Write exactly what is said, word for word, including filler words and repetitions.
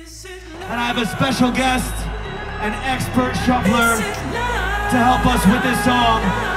And I have a special guest, an expert shuffler, to help us with this song.